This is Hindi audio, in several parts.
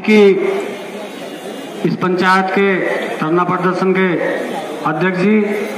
कि इस पंचायत के धरना प्रदर्शन के अध्यक्ष जी,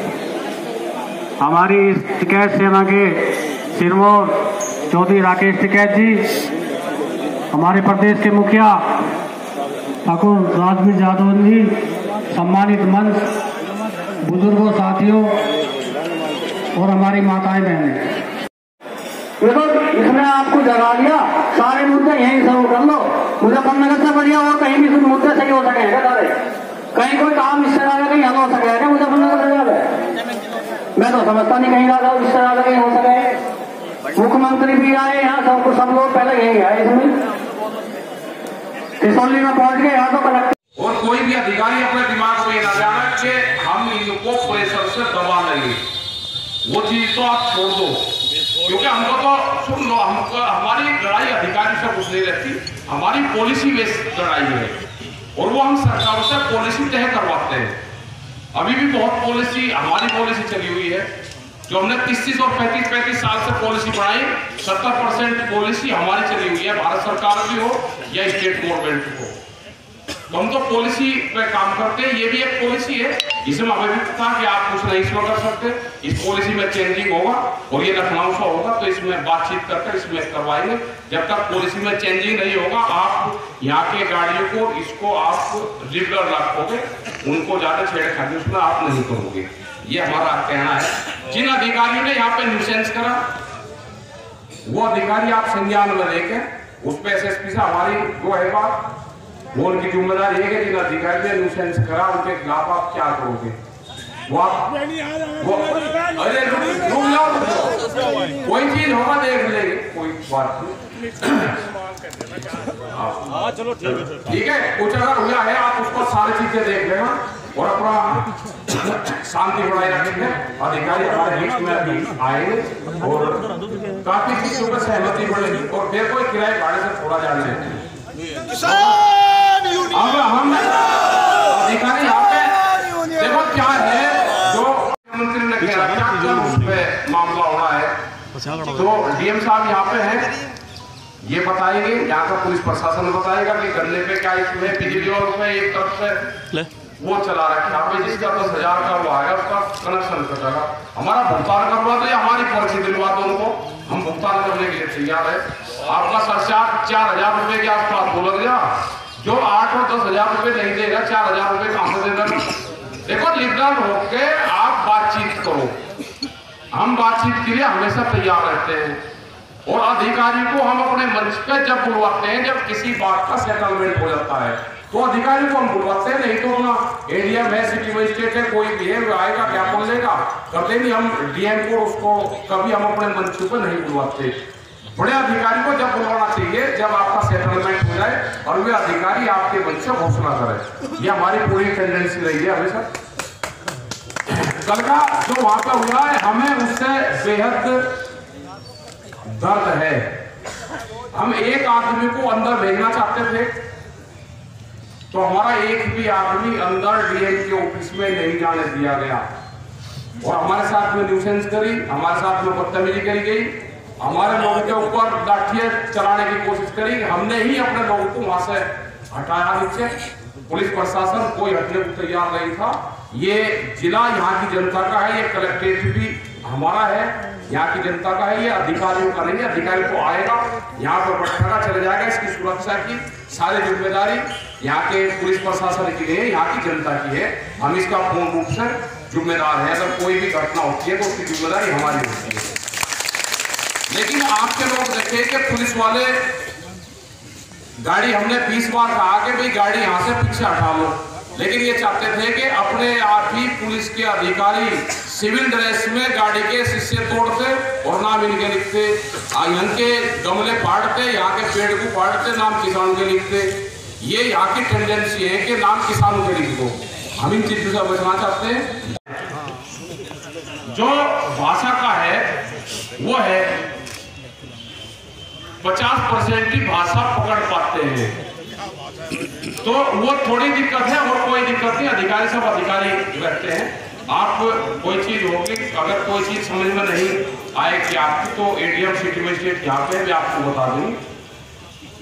हमारी इस टिकैत सेना के सिरमौर चौधरी राकेश टिकैत जी, हमारे प्रदेश के मुखिया ठाकुर राजवीर यादव जी, सम्मानित मंच, बुजुर्गों, साथियों और हमारी माताएं बहनें, देखो इसने आपको जगा दिया। सारे मुद्दे यहीं से कर लो, मुजफ्फरनगर से बढ़िया और कहीं भी मुद्दे सही हो सके हैं सारे। कहीं कोई काम इससे ज्यादा कहीं हल हो सके है क्या मुजफ्फरनगर से ज्यादा? मैं तो समझता नहीं कहीं ज्यादा इससे ज्यादा कहीं हो सके। मुख्यमंत्री भी आए यहाँ, सब लोग पहले यही आए इसमें सिसौली में पहुंच गए यहाँ तो कलेक्टर। और कोई भी अधिकारी अपने दिमाग में ना जाना कि हम इनको प्रेशर से दबा लेंगे, वो चीज तो आप छोड़ दो, क्योंकि हमको तो सुन लो, हमको हमारी लड़ाई अधिकारी से कुछ नहीं रहती, हमारी पॉलिसी बेस्ड लड़ाई है और वो हम सरकार से पॉलिसी तय करवाते हैं। अभी भी बहुत पॉलिसी, हमारी पॉलिसी चली हुई है जो हमने 33 और 35 साल से पॉलिसी बनाई। 70% पॉलिसी हमारी चली हुई है, भारत सरकार भी हो या स्टेट गवर्नमेंट हो, तो हम तो पॉलिसी पे काम करते हैं। ये भी एक पॉलिसी है, इसमें हमें भी पता कि आप कुछ नहीं इसमें कर सकते, इस पॉलिसी में चेंजिंग होगा और ये लखनऊ से होगा, तो इसमें बातचीत करके इसमें करवाएंगे। जब तक पॉलिसी में चेंजिंग नहीं होगा, आप यहाँ के गाड़ियों को इसको आप रेगुलर रखोगे, उनको ज्यादा छेड़खानी उसमें आप नहीं करोगे, ये हमारा कहना है। जिन अधिकारियों ने यहाँ पे न्यूसेंस करा, वो अधिकारी आप संज्ञान में लेके उस पर SSP से हमारी वो है बात, वो उनकी जिम्मेदारी है कि जिन अधिकारी ने न्यूसेंस करा उनके खिलाफ आप क्या करोगे। वो आप अरे कोई चीज होगा देख लेंगे, कोई बात नहीं। चलो ठीक है, कुछ अगर हुआ है आप उसको सारी चीजें देख लेना और अपना शांति बनाए रखेंगे। अधिकारी हमारे बीच में आएंगे और काफी चीजों पर सहमति बढ़ेगी और फिर कोई किराए भाड़े से थोड़ा जान लेंगे। अब हम अधिकारी यहाँ पे देखो क्या है जो मुख्यमंत्री ने कह रखा, कल उस पर मामला होना है, तो DM साहब यहाँ पे हैं, ये बताएंगे, यहाँ का पुलिस प्रशासन बताएगा कि गन्ने पे क्या इसमें बिजली और उसमें एक तरफ से वो चला रखा है, यहाँ पे जिसका 10,000 का वो आएगा उसका कनेक्शन कटेगा। हमारा भुगतान करवा दो या हमारी पर्ची दिलवा दो उनको, हम भुगतान करने के लिए तैयार है। आपका सरचार्ज 4,000 रुपए के आसपास बोल गया, जो 8 और 10,000 रुपए नहीं देगा, 4,000 रुपए कहां से देगा? देखो लिबरल होके आप बातचीत करो, हम बातचीत के लिए हमेशा तैयार रहते हैं और अधिकारी को हम अपने मंच पे जब बुलवाते हैं, जब किसी बात का सेटलमेंट हो जाता है तो अधिकारी को हम बुलवाते हैं, नहीं तो अपना एडीएम है, सिटी मजिस्ट्रेट है, कोई भी है आएगा क्या बोल लेगा करते नहीं। हम DM को उसको कभी हम अपने मंच पे नहीं बुलवाते। बड़े अधिकारी को जब बुलवाना चाहिए जब आपका सेटलमेंट हो जाए और वे अधिकारी आपके मंच से घोषणा करे, ये हमारी पूरी टेंडेंसी रही है हमेशा। कल का जो वहां पे हुआ है हमें उससे बेहद दर्द है। हम एक आदमी को अंदर भेजना चाहते थे तो हमारा एक भी आदमी अंदर DM के ऑफिस में नहीं जाने दिया गया और हमारे साथ में न्यूसेंस करी, हमारे साथ में बदतमीजी करी गई, हमारे लोगों के ऊपर लाठियां चलाने की कोशिश करी। हमने ही अपने लोगों को वहां से हटाया नीचे, पुलिस प्रशासन कोई हटने को तैयार नहीं था। ये जिला यहाँ की जनता का है, ये कलेक्ट्रेट भी हमारा है, यहाँ की जनता का है, ये अधिकारियों का नहीं है। अधिकारी को आएगा यहाँ पर बैठेगा चले जाएगा, इसकी सुरक्षा की सारी जिम्मेदारी यहाँ के पुलिस प्रशासन की नहीं है, यहाँ की जनता की है। हम इसका पूर्ण रूप से जिम्मेदार है, अगर कोई भी घटना होती है तो उसकी जिम्मेदारी हमारी होती है। लेकिन आपके लोग देखे कि पुलिस वाले गाड़ी, हमने 20 बार कहा कि भाई गाड़ी यहाँ से पीछे हटा लो, लेकिन ये चाहते थे कि अपने आप ही पुलिस के अधिकारी सिविल ड्रेस में गाड़ी के शीशे तोड़ते और नाम इनके लिखते, यहाँ के गमले फाड़ते, यहाँ के पेड़ को फाड़ते, नाम किसान के लिखते। ये यहाँ की टेंडेंसी है कि नाम किसानों के लिख दो। हम इन चीजों से बचना चाहते हैं। जो भाषा का है वो है 50% की भाषा पकड़ पाते हैं, तो वो थोड़ी दिक्कत है और कोई दिक्कत नहीं। अधिकारी सब अधिकारी रहते हैं। आप कोई चीज होगी, अगर कोई चीज समझ में नहीं आएगी आपकी तो ADM सिटी मजिस्ट्रेट यहाँ पे भी आपको बता दूंगी।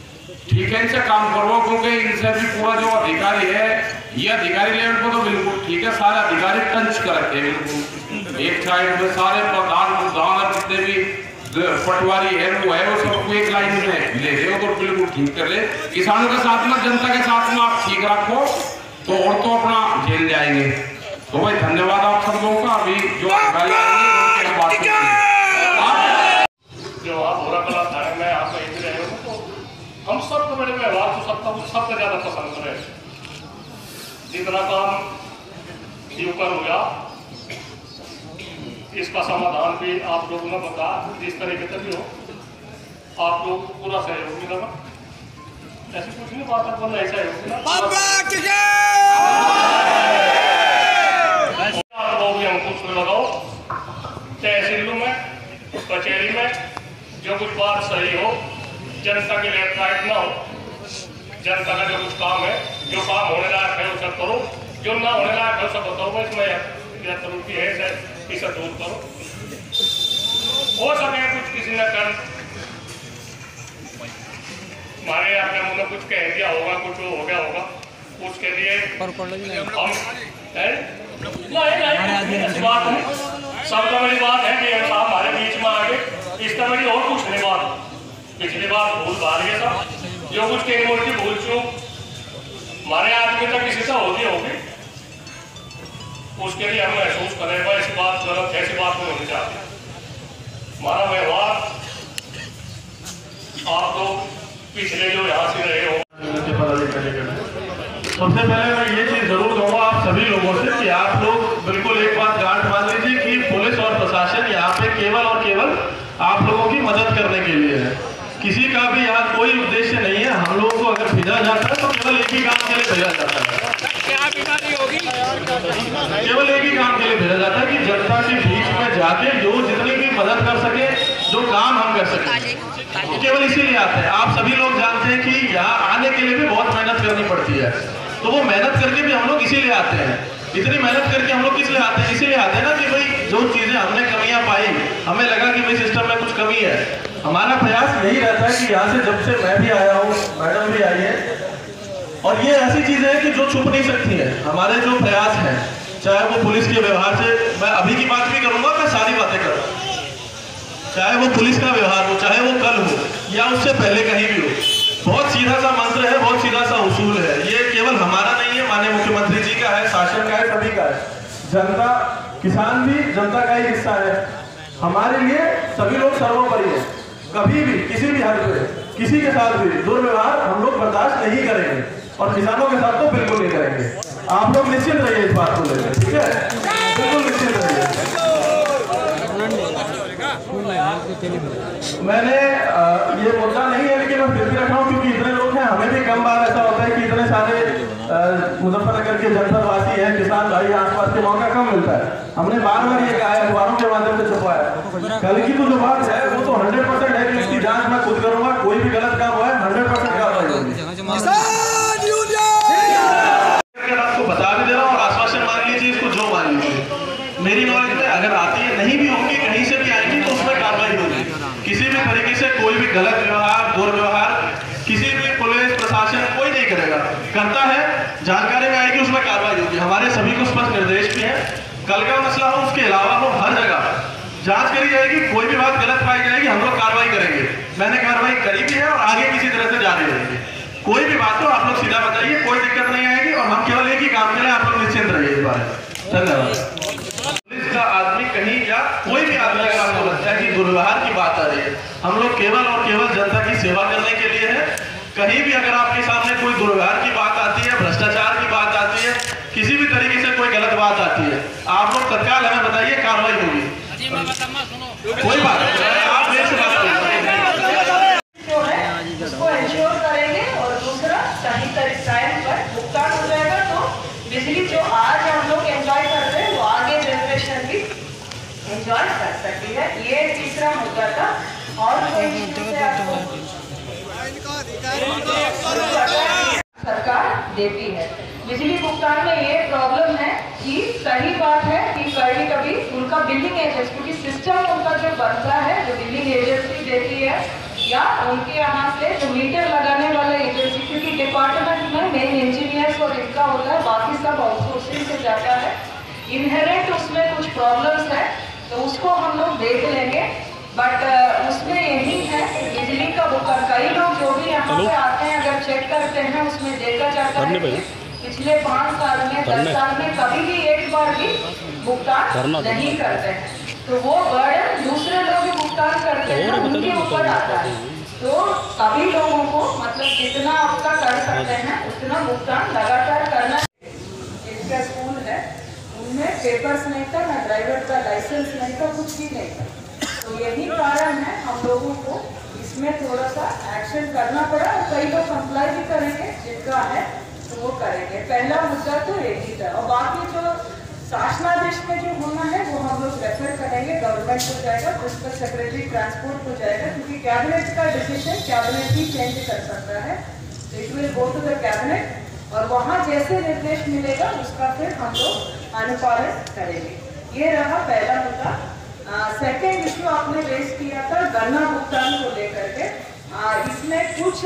ठीक है, इनसे काम करवाओ, क्योंकि इनसे भी पूरा जो अधिकारी है ये अधिकारी लेवल पर तो बिल्कुल ठीक है, सारे अधिकारी टंच कर रखे हैं बिल्कुल एक साइड में, सारे प्रधान जितने भी पटवारी है वो सबको एक लाइन में ले रहे हो तो बिल्कुल ठीक कर ले। किसानों के साथ में, जनता के साथ में आप ठीक रखो तो और तो अपना झेल जाएंगे। तो भाई धन्यवाद आप सब लोगों का। अभी जो जो आप बुरा कला थाने में आप कहीं रहे हो तो हम सब तो मेरे व्यवहार तो सबसे ज्यादा पसंद करें। जितना काम यूकर हुआ इसका समाधान भी आप लोगों ने बता, जिस तरीके से भी हो आप लोग पूरा सहयोग मिला। ऐसी कुछ नहीं बात है, बोला ऐसा अंकुश लगाओ तहसीलों में, कचहरी में, जो कुछ बात सही हो, जनता के लिए ट्राइट ना हो, जनता का जो कुछ काम है, जो काम होने लायक है उसे करो, जो ना होने लायक है उसे बताओ इसमें यह त्रुटि है इसे दूर करो। हो सके कुछ किसी ने कर हमारे अपने मुंह में कुछ कह दिया होगा, कुछ हो गया होगा, उसके लिए सबसे बड़ी बात है कि हमारे बीच में आगे इसका बड़ी और कुछ नहीं बात। पिछली बार भूल भाल गया था, जो कुछ कई मोटी भूल चूक हमारे आदमी तक किसी से होती होगी, उसके लिए हम महसूस करेगा ऐसी बात गलत, ऐसी बात नहीं होनी चाहती। हमारा व्यवहार आप लोग पिछले जो यहाँ से रहे हो, सबसे पहले मैं ये चीज जरूर कहूँगा आप सभी लोगों से कि आप लोग बिल्कुल एक बात गांठ बांध लीजिए कि पुलिस और प्रशासन यहाँ पे केवल और केवल आप लोगों की मदद करने के लिए है। किसी का भी यहाँ कोई उद्देश्य नहीं है। हम लोगों को अगर भेजा जाता है तो केवल एक ही काम के लिए भेजा जाता है, केवल एक ही काम के लिए भेजा जाता है कि जनता के बीच में जाके जो जितनी भी मदद कर सके, जो काम हम कर सके, तो केवल इसीलिए आते हैं। आप सभी लोग जानते हैं कि यहाँ आने के लिए भी बहुत मेहनत करनी पड़ती है, तो वो मेहनत करके भी हम लोग इसीलिए आते हैं। इतनी मेहनत करके हम लोग किस लिए आते हैं? इसीलिए आते हैं ना कि भाई जो चीजें हमने कमियां पाई, हमें लगा कि भाई सिस्टम में कुछ कमी है, हमारा प्रयास यही रहता है कि यहाँ से जब से मैं भी आया हूँ, मैडम भी आई है, और ये ऐसी चीजें हैं कि जो छुप नहीं सकती है। हमारे जो प्रयास हैं, चाहे वो पुलिस के व्यवहार से, मैं अभी की बात भी करूंगा, मैं सारी बातें करूंगा, चाहे वो पुलिस का व्यवहार हो, चाहे वो कल हो या उससे पहले कहीं भी हो, बहुत सीधा सा मंत्र है, बहुत सीधा सा उसूल है। ये केवल हमारा नहीं है, माननीय मुख्यमंत्री जी का है, शासन का है, सभी का है। जनता, किसान भी जनता का ही हिस्सा है। हमारे लिए सभी लोग सर्वोपरि है। कभी भी किसी भी हद पे किसी के साथ भी दुर्व्यवहार हम लोग बर्दाश्त नहीं करेंगे, और किसानों के साथ तो बिल्कुल नहीं करेंगे। आप लोग निश्चित रहिए इस बात को लेकर, ठीक है? बिल्कुल निश्चित रहिए। मैंने ये मुद्दा नहीं है, लेकिन मैं फिर भी रख रहा हूँ क्योंकि इतने लोग हैं, हमें भी कम बार ऐसा होता है कि इतने सारे मुजफ्फरनगर के जनपद वासी हैं, किसान भाई, आसपास के मौका कम मिलता है। हमने बार बार ये कहा है, अखबारों के माध्यम से छुपाया। कल की तो जो बात है वो तो 100% है कि उसकी जांच मैं खुद करूंगा। कोई भी गलत काम हुआ है 100% कार्रवाई होगी। आपको बता भी दे रहा हूँ और आश्वासन मान लीजिए, इसको जो मान लीजिए, मेरी नॉलेज में अगर आती है, नहीं भी होगी, कहीं से भी आएंगी तो उसमें कार्रवाई होगी। किसी भी तरीके से कोई भी गलत व्यवहार, दुर्व्यवहार किसी भी पुलिस प्रशासन कोई नहीं करेगा। करता है, जानकारी में आएगी, उसमें कार्रवाई होगी। हमारे सभी को स्पष्ट निर्देश भी है। कल का मसला हो, उसके अलावा हो, हर जगह जांच करी जाएगी। कोई भी बात गलत पाई जाएगी, हम लोग कार्रवाई करेंगे। मैंने कार्रवाई करी भी है और आगे किसी तरह से जारी रहेगी। कोई भी बात हो आप लोग सीधा बताइए, कोई दिक्कत नहीं आएगी, और हम केवल एक ही काम के लिए आप लोग निश्चिंत रहिए इस बारे में। धन्यवाद। पुलिस का आदमी कहीं या कोई भी आदमी अगर आपको लगता है कि दुर्व्यवहार की बात आ रही है, हम लोग केवल और केवल जनता की सेवा करने के लिए है। कहीं भी अगर आपके सामने कोई दुर्व्यवहार की बात आती है, भ्रष्टाचार की बात आती है, किसी भी तरीके से कोई गलत बात आती है, आप लोग तत्काल हमें बताइए, कार्रवाई होगी। कोई बात नहीं, आप मेरे से बात करेंगे, उसको इंश्योर करेंगे, और दूसरा सही टाइम पर भुगतान हो जाएगा, तो बिजली जो आज हम लोग एंजॉय कर रहे हैं वो आगे जनरेशन भी एंजॉय कर सकती है। ये तीसरा मुद्दा था। और सरकार देती है बिजली भुगतान में, ये प्रॉब्लम है कि सही बात है कि कभी कभी उनका बिलिंग एजेंसी, क्योंकि सिस्टम उनका जो बनता है, जो बिलिंग एजेंसी देती है या उनके यहाँ से जो मीटर लगाने वाला एजेंसी, क्योंकि डिपार्टमेंट में मेन इंजीनियर्स और इनका होता है, बाकी सब आउटसोर्सिंग से जाता है। इनहेरेंट उसमें कुछ प्रॉब्लम्स है तो उसको हम लोग देख लेंगे, बट उसमें यही है बिजली का भुगतान। कई लोग जो भी यहाँ पे आते हैं अगर चेक करते हैं उसमें देखा जाता है कि पिछले 5 साल में 10 साल में कभी भी एक बार भी भुगतान नहीं करते हैं, तो वो बर्डन दूसरे लोग भुगतान करते हैं उनके ऊपर आता है। तो सभी लोगों को मतलब जितना आपका कर सकते हैं उतना भुगतान लगातार करना। जिनका स्कूल है उनमें पेपर्स नहीं था, ना ड्राइवर का लाइसेंस नहीं था, कुछ भी नहीं था। तो यही कारण है हम लोगों को इसमें थोड़ा सा एक्शन करना पड़ा, और कई लोग कंप्लाई भी करेंगे, जिनका है तो वो करेंगे। पहला मुद्दा तो यही था, और बाकी जो शासनादेश में जो होना है वो हम लोग रेफर करेंगे, गवर्नमेंट को जाएगा, प्रिंसिपल सेक्रेटरी ट्रांसपोर्ट को जाएगा, क्योंकि कैबिनेट का डिसीजन कैबिनेट ही चेंज कर सकता है। तो it will go to the cabinet, और वहाँ जैसे निर्देश मिलेगा उसका फिर हम लोग अनुपालन करेंगे। ये रहा पहला मुद्दा। सेकेंड इशू आपने रेज किया था गन्ना भुगतान को लेकर के। इसमें कुछ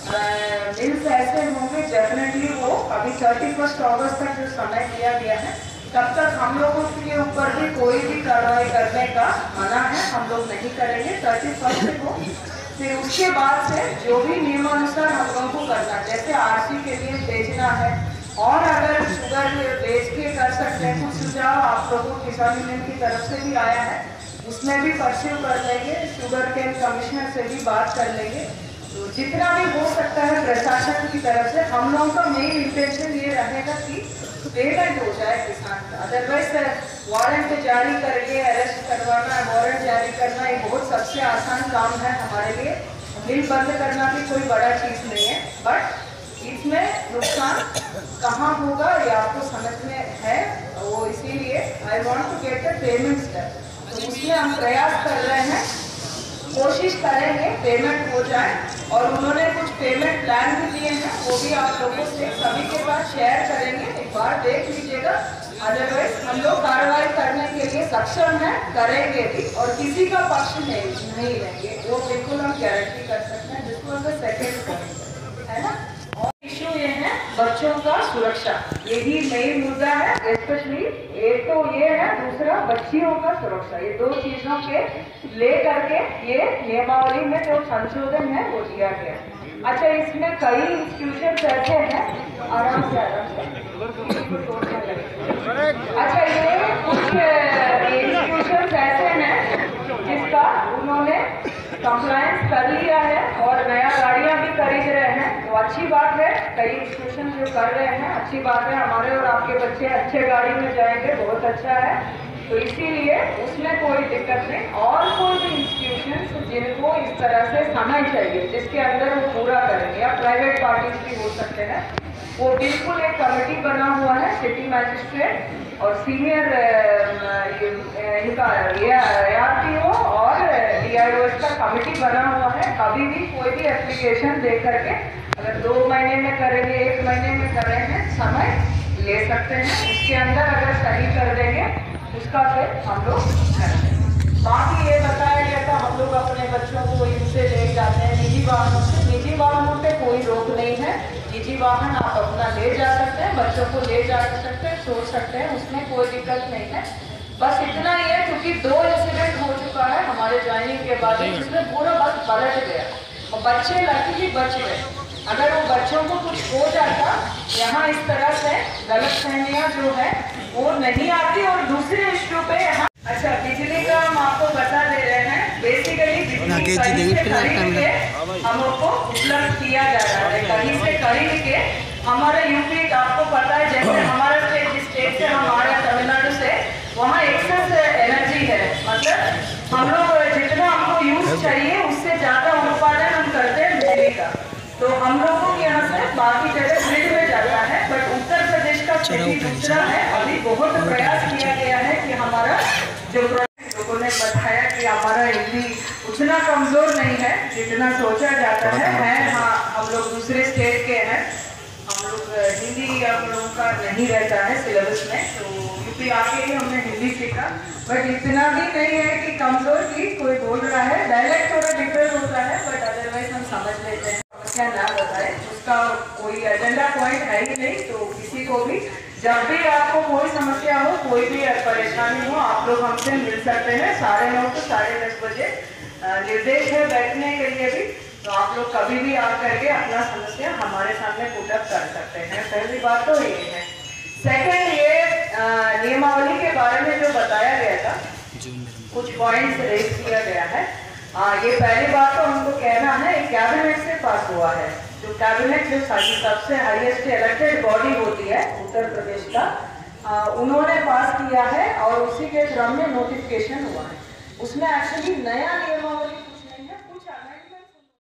मिल्स ऐसे होंगे डेफिनेटली वो अभी 31 अगस्त तक जो समय दिया गया है तब तक हम लोगों के ऊपर भी कोई भी कार्रवाई करने का मना है, हम लोग नहीं करेंगे 31 को। फिर उसके बाद से जो भी नियमानुसार हम लोगों को करना, जैसे आरसी के लिए भेजना है, और अगर शुगर बेच के कर सकते हैं, कुछ सुझाव आप लोगों किसान यूनियन की तरफ से भी आया है, उसमें भी परस्यू कर लेंगे, शुगर केन कमिश्नर से भी बात कर लेंगे। तो जितना भी हो सकता है प्रशासन की तरफ से, हम लोगों का मेन इंटेंशन ये रहेगा कि पेमेंट हो जाए किसान का। अदरवाइज वारंट जारी करके अरेस्ट करवाना, वारंट जारी करना ये बहुत सबसे आसान काम है हमारे लिए। मिल बंद करना भी कोई बड़ा चीज़ नहीं है, बट इसमें नुकसान कहाँ होगा ये आपको समझ में है, वो इसीलिए I want to get the payment step. तो उसमें हम प्रयास कर रहे हैं, कोशिश करेंगे पेमेंट हो जाए, और उन्होंने कुछ पेमेंट प्लान भी दिए हैं, वो भी आप लोगों से सभी के साथ शेयर करेंगे, एक बार देख लीजिएगा। अदरवाइज हम लोग कार्रवाई करने के लिए सक्षम हैं, करेंगे भी, और किसी का पक्ष नहीं लेंगे, वो बिल्कुल हम गारंटी कर सकते हैं। जिसको अगर सेकेंड पॉइंट है ना, और इशू ये है बच्चों का सुरक्षा, यही मेन मुद्दा है। स्पेशली एक तो ये है, दूसरा बच्चियों का सुरक्षा, ये दो चीजों के लेकर के ये नियमावली में जो संशोधन है वो दिया गया। अच्छा, इसमें कई इंस्टीट्यूशन ऐसे हैं, आराम से अच्छा, ये कुछ इंस्टीट्यूशन ऐसे हैं जिसका उन्होंने कंप्लायंस कर लिया है और नया गाड़ियां भी खरीद रहे हैं, तो अच्छी बात है। कई इंस्टीट्यूशन जो कर रहे हैं अच्छी बात है, हमारे और आपके बच्चे अच्छे गाड़ी में जाएंगे, बहुत अच्छा है। तो इसीलिए उसमें कोई दिक्कत नहीं। और कोई भी इंस्टीट्यूशन जिनको इस तरह से समय चाहिए जिसके अंदर वो पूरा करेंगे, या प्राइवेट पार्टीज भी हो सकते हैं, वो बिल्कुल एक कमेटी बना हुआ है, सिटी मैजिस्ट्रेट और सीनियर इनका ARTO और DIO का कमेटी बना हुआ है। कभी भी कोई भी एप्लीकेशन दे करके अगर 2 महीने में करेंगे, 1 महीने में कर रहे हैं, समय ले सकते हैं। उसके अंदर अगर सही कर देंगे उसका फिर हम लोग करेंगे। बाकी ये बताया गया था हम लोग अपने बच्चों को इनसे ले जाते हैं निजी वाहनों से। निजी वाहनों पे कोई रोक नहीं है, निजी वाहन आप अपना ले जा सकते हैं, बच्चों को ले जा सकते हैं, छोड़ सकते हैं, उसमें कोई दिक्कत नहीं है। बस इतना ही है, क्योंकि 2 इंसिडेंट हो चुका है हमारे ज्वाइनिंग के बाद, जिसमें पूरा बस पलट गया और बच्चे लकीली बच गए। अगर वो बच्चों को कुछ हो जाता, यहाँ इस तरह से गलतफहमियाँ जो है वो नहीं आती। और दूसरे इश्यू पे यहाँ अच्छा, बिजली का हम आपको बता दे रहे हैं। बेसिकली बिजली कहीं से खरीद के हम लोग को उपलब्ध किया जा रहा है, कहीं से खरीद के। हमारा यूपी आपको पता है, जैसे हमारा स्टेट से हमारे तमिलनाडु से वहाँ एक्सेस एनर्जी है, मतलब हम लोग जितना हमको यूज चाहिए उससे ज़्यादा उत्पादन हम करते हैं बिजली का। तो हम लोगों के यहाँ से बाकी जगह ग्रिड में जाता है, बट उत्तर प्रदेश का स्थिति दूसरा है। अभी बहुत प्रयास किया गया है कि हमारा जो लोगों ने बताया कि हमारा हिंदी उतना कमजोर नहीं है जितना सोचा जाता है। हाँ, हम लोग दूसरे स्टेट के हैं, हम लोग हिंदी हम लोगों का नहीं रहता है सिलेबस में, तो यूपी हिंदी आके ही हमने हिंदी सीखा, बट इतना भी नहीं है कि कमजोर की कोई बोल रहा है, डायलेक्ट थोड़ा डिफरेंट होता है, बट अदरवाइज हम समझ लेते हैं। समस्या ना बताए, उसका कोई एजेंडा पॉइंट है ही नहीं। तो किसी को भी जब भी आपको कोई समस्या हो, कोई भी परेशानी हो, आप लोग हमसे मिल सकते हैं। 9:30 से 10:30 बजे निर्देश है बैठने के लिए भी, तो आप लोग कभी भी आ करके अपना समस्या हमारे सामने पुटअप कर सकते हैं। पहली बात तो ये है। सेकंड, ये नियमावली के बारे में जो बताया गया था, कुछ पॉइंट्स रेज किया गया है। ये पहली बात तो हमको कहना है, कैबिनेट से पास हुआ है। जो कैबिनेट जो सबसे हाईएस्ट इलेक्टेड बॉडी होती है उत्तर प्रदेश का, उन्होंने पास किया है और उसी के क्रम में नोटिफिकेशन हुआ है। उसमें एक्चुअली नया नियमावली